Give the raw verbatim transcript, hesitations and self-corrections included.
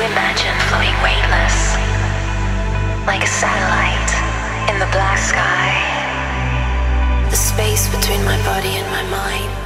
imagine floating weightless, like a satellite in the black sky. The space between my body and my mind